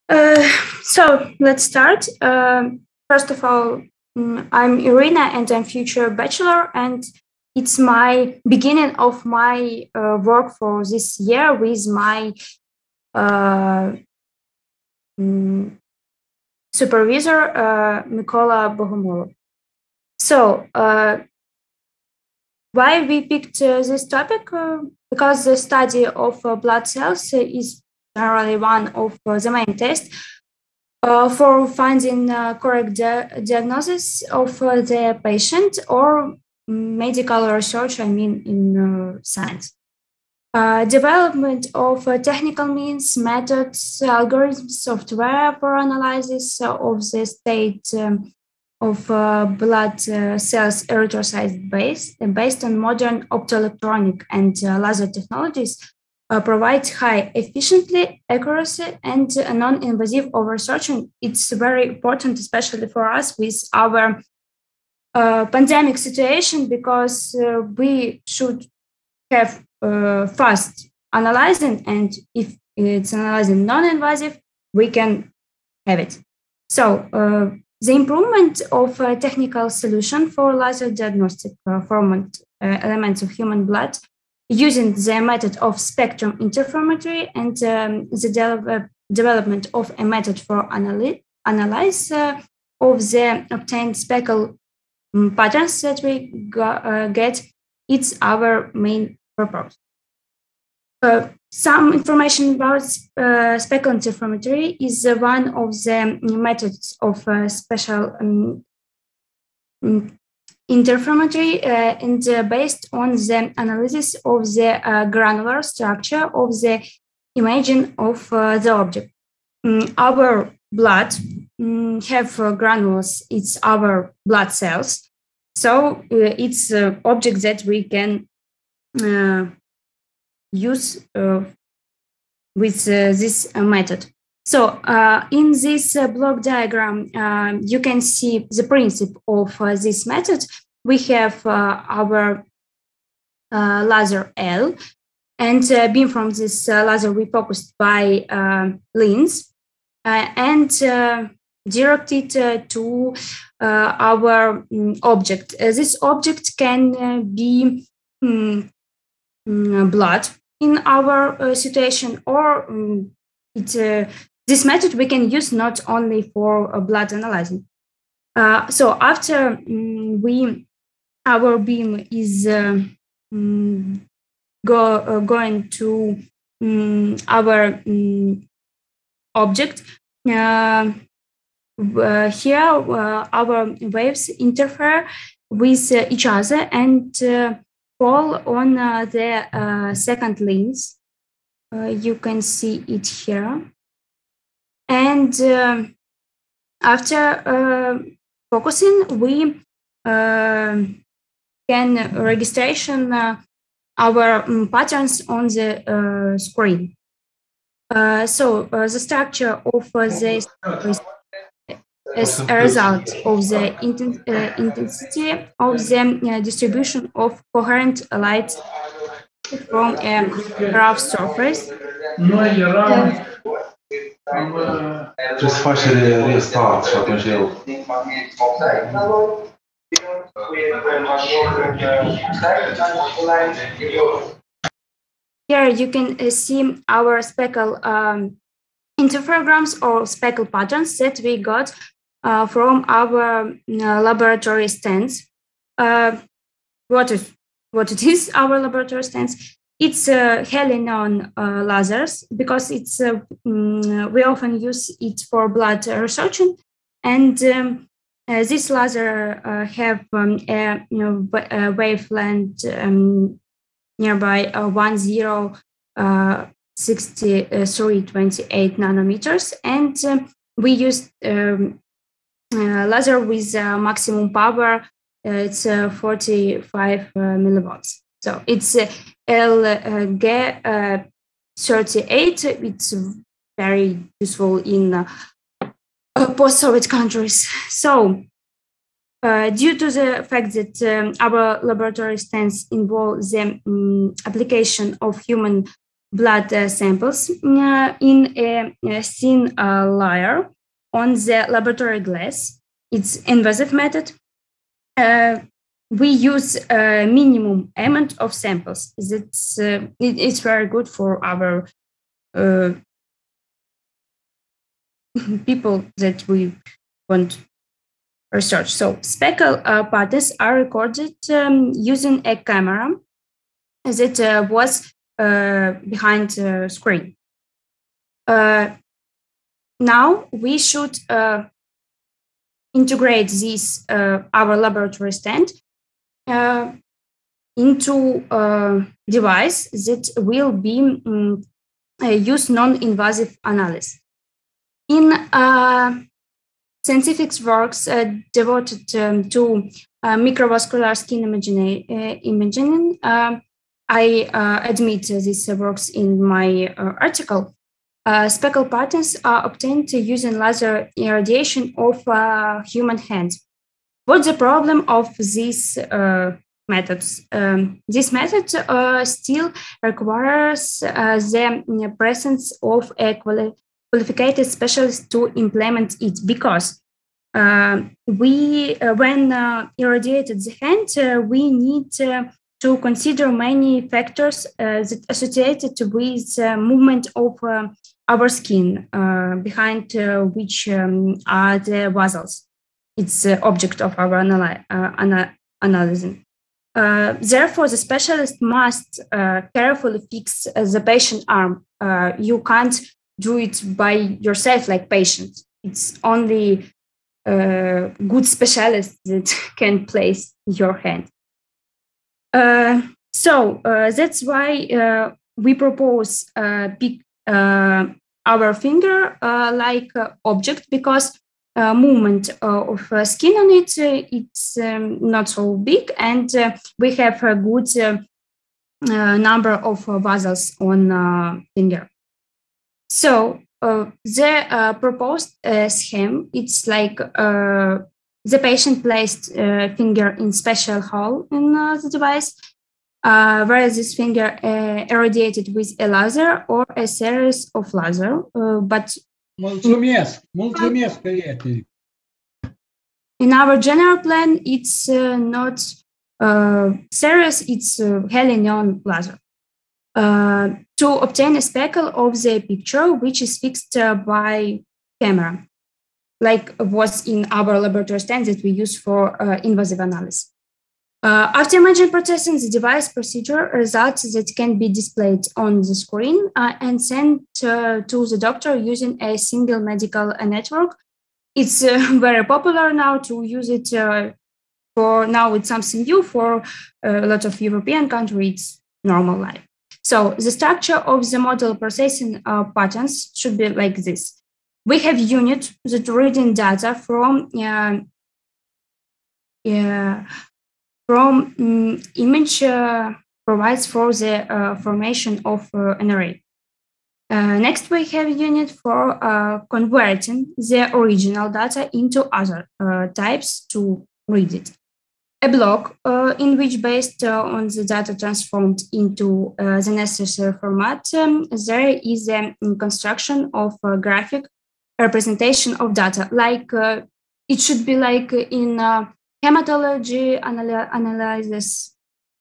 Uh, so let's start. First of all, I'm Irina and I'm future bachelor, and it's my beginning of my work for this year with my uh, mm, supervisor, Mikola Bogomolov. So, why we picked this topic? Because the study of blood cells is generally one of the main tests for finding correct diagnosis of the patient or medical research, I mean, in science. Development of technical means, methods, algorithms, software for analysis of the state of blood cells erythrocyte based on modern optoelectronic and laser technologies provides high efficiency, accuracy, and non-invasive research. And it's very important, especially for us with our pandemic situation, because we should have fast analyzing, and if it's analyzing non-invasive, we can have it. So the improvement of a technical solution for laser diagnostic format elements of human blood using the method of spectrum interferometry and the development of a method for analyze of the obtained speckle patterns that we get, it's our main purpose. Some information about speckle interferometry is one of the methods of special interferometry and based on the analysis of the granular structure of the imaging of the object. Our blood have granules, it's our blood cells. So it's an object that we can use with this method. So in this block diagram, you can see the principle of this method. We have our laser L, and beam from this laser we focused by lens and directed to our object. This object can be blood in our situation, or this method we can use not only for blood analyzing. So after our beam is going to our object, here our waves interfere with each other and fall on the second lens. You can see it here. And after focusing, we can registration our patterns on the screen. So the structure of this as a result of the intensity of the distribution of coherent light from a rough surface. Trebuie să faci restart și atunci el... Here you can see our speckle interferograms or speckle patterns that we got from our laboratory stands. What it is, our laboratory stands? It's highly known lasers because it's we often use it for blood researching, and this laser have a wavelength nearby 106328 nanometers, and we use laser with maximum power. It's 45 millivolts. So it's LG38. It's very useful in post-Soviet countries. So due to the fact that our laboratory stands involve the application of human blood samples in a thin layer on the laboratory glass. It's invasive method. We use a minimum amount of samples. It's very good for our people that we want research. So speckle patterns are recorded using a camera that was behind the screen. Now we should integrate this our laboratory stand into a device that will be use non-invasive analysis. In scientific works devoted to microvascular skin imaging, I admit these works in my article. Speckle patterns are obtained using laser irradiation of human hands. What's the problem of these methods? This method still requires the presence of a qualified specialist to implement it, because when irradiated the hand, we need to consider many factors that associated with movement of our skin, behind which are the vessels. It's the object of our analysis. Therefore, the specialist must carefully fix the patient arm. You can't do it by yourself like patient. It's only good specialist that can place your hand. So that's why we propose pick our finger like object, because movement of skin on it, it's not so big, and we have a good number of vessels on finger. So the proposed scheme, it's like the patient placed finger in special hole in the device, where this finger irradiated with a laser or a series of laser, but in our general plan, it's not series, it's helium laser. To obtain a speckle of the picture, which is fixed by camera, like was in our laboratory stand that we use for invasive analysis. After imaging processing, the device procedure results that can be displayed on the screen and sent to the doctor using a single medical network. It's very popular now to use it for now. It's something new for a lot of European countries. It's normal life. So the structure of the model processing patterns should be like this. We have unit that reading data from image provides for the formation of an array. Next, we have unit for converting the original data into other types to read it. A block in which, based on the data transformed into the necessary format, there is a construction of a graphic representation of data. Like it should be like in hematology analysis.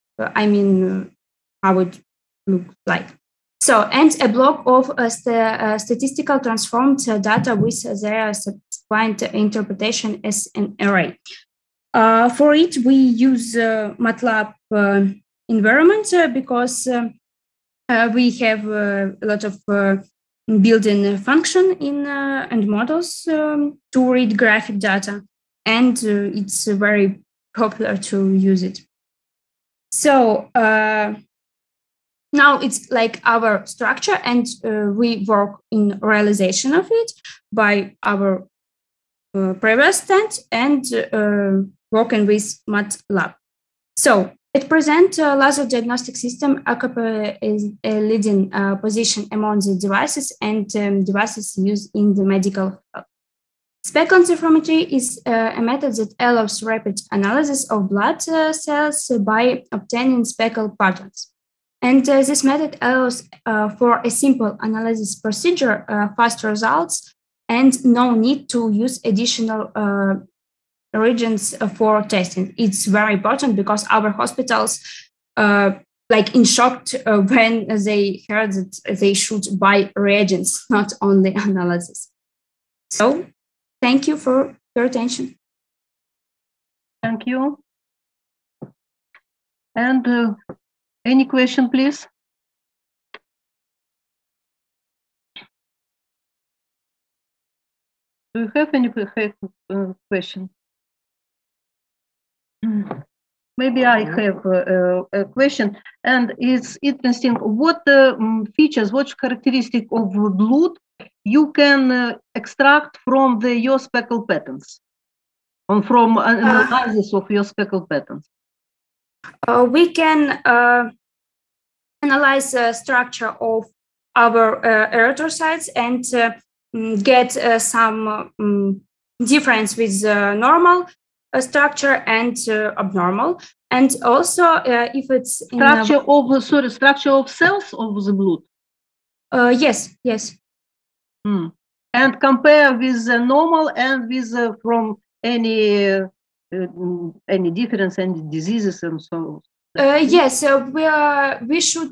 How it looks like. So, and a block of statistical transformed data with their subsequent interpretation as an array. For it, we use MATLAB environment because we have a lot of built-in function in and models to read graphic data, and it's very popular to use it. So now it's like our structure, and we work in realization of it by our previous stand and working with MATLAB. So it presents laser diagnostic system occupies a leading position among the devices and devices used in the medical field. Speckle interferometry is a method that allows rapid analysis of blood cells by obtaining speckle patterns. And this method allows for a simple analysis procedure, fast results, and no need to use additional reagents for testing. It's very important because our hospitals like in shock when they heard that they should buy reagents, not only analysis. So thank you for your attention. Thank you. And any question, please? Do you have any question? Maybe I have a question, and it's interesting. What features, what characteristic of blood you can extract from your speckle patterns, or from analysis of your speckle patterns? We can analyze the structure of our erythrocytes and get some difference with normal structure and abnormal. And also, if it's structure of cells of the blood. Yes. And compare with the normal and with from any difference, any diseases and so on. Yes, we should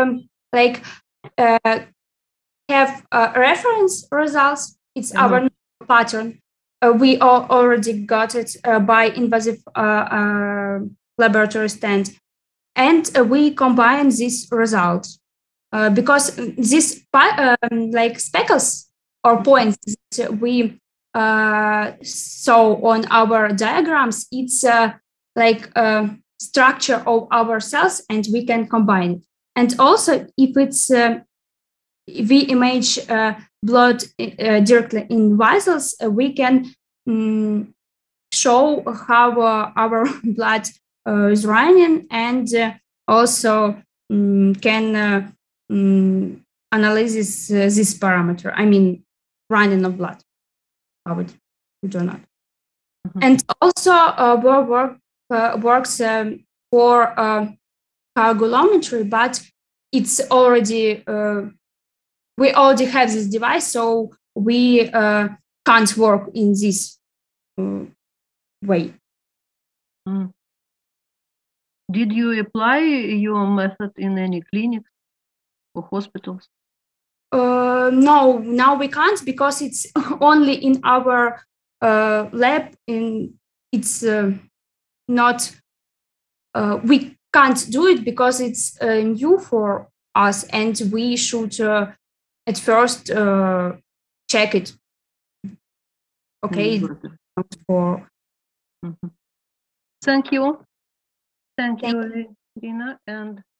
have reference results. It's our pattern. We already got it by invasive laboratory stand, and we combine these results because these like speckles or points that we saw on our diagrams, it's like structure of our cells, and we can combine it. And also, if it's we image blood directly in vessels, we can show how our blood is running, and also can analyze this parameter. I mean, running of blood. How it do not. And also, works for coagulometry, but it's already we already have this device, so we can't work in this way. Did you apply your method in any clinics or hospitals? No, now we can't, because it's only in our lab. It's not. We can't do it because it's new for us, and we should at first check it. Okay. Thank you. Thank you, Irina. And